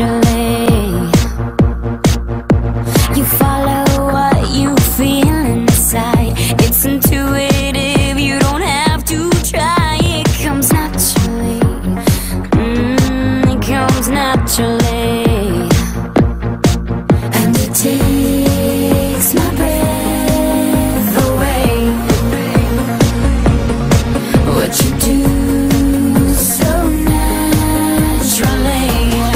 naturally. You follow what you feel inside. It's intuitive, you don't have to try. It comes naturally. It comes naturally. And it takes my breath away. What you do so naturally.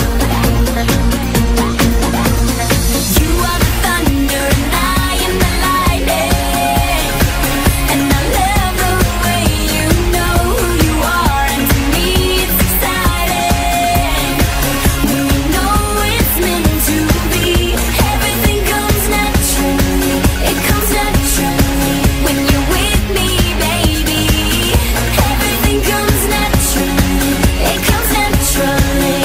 You are the thunder and I am the lightning. And I love the way you know who you are. And to me it's exciting when you know it's meant to be. Everything comes naturally. It comes naturally when you're with me, baby. Everything comes naturally. It comes naturally.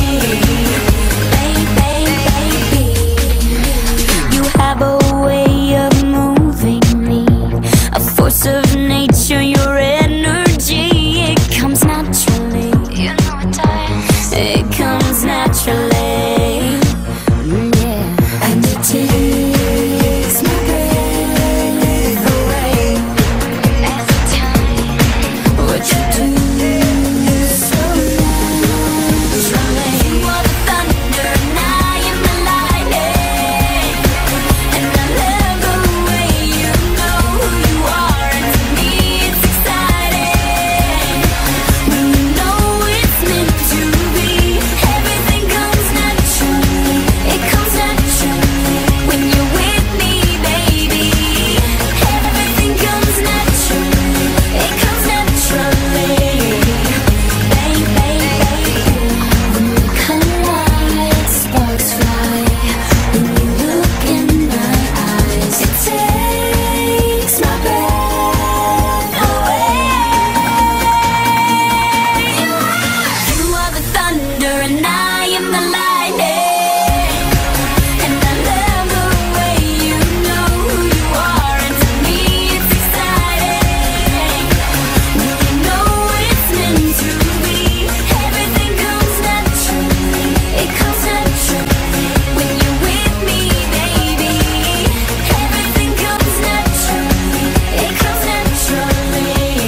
Baby, you have a way of moving me, a force of nature, your energy. It comes naturally. You know it does. It comes naturally. Yeah. And it takes my breath away. Every time. What you do so naturally. You are the thunder and I am the lightning. And I love the way you know who you are. And to me it's exciting when you know it's meant to be. Everything comes naturally. It comes naturally when you're with me, baby. Everything comes naturally. It comes naturally. Baby, when we collide, sparks fly. When you look in my eyes, it takes my breath away. You are the thunder and I am the lightning. And I love the way you know who you are. And to me it's exciting when you know it's meant to be. Everything comes naturally. It comes naturally when you're with me, baby. Everything comes naturally. It comes naturally.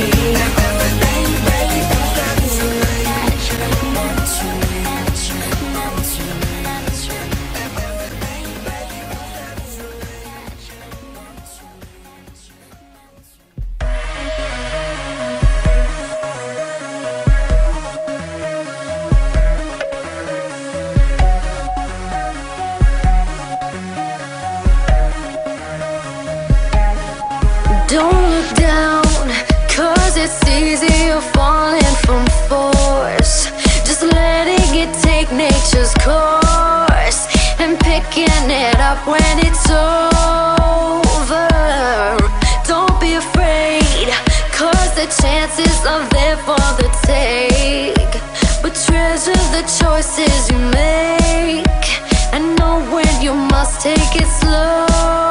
Don't look down, cause it's easy, you're falling from force. Just letting it take nature's course and picking it up when it's over. Don't be afraid, cause the chances are there for the take. But treasure the choices you make and know when you must take it slower.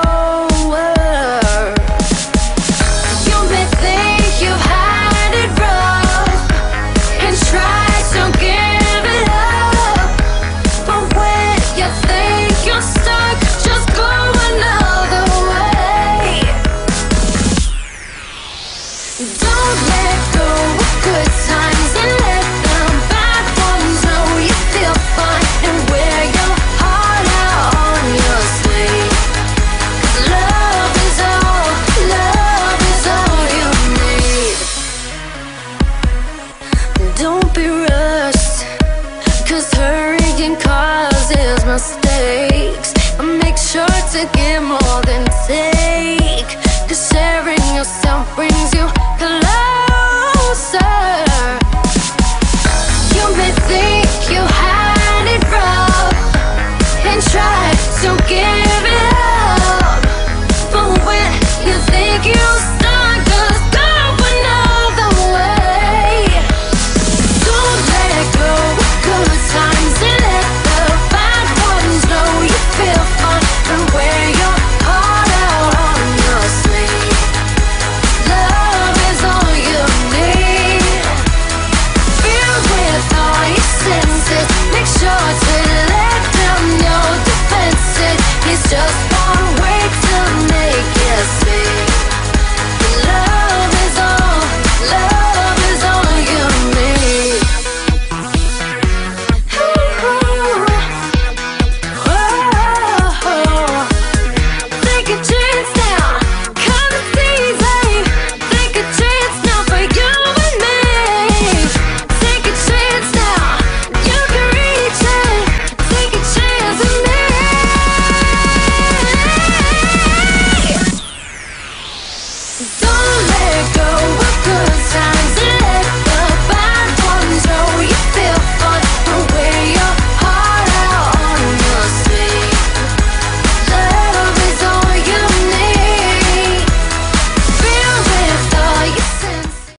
You may think you've had it rough and try to give it up, but when you think you're stuck, just go another way. Don't let go of good times and let the bad ones know you feel fine and wear your heart out on your sleeve. Love is all you need. Don't be rushed, cause hurrying causes mistakes. And make sure to give more than take, cause sharing yourself brings you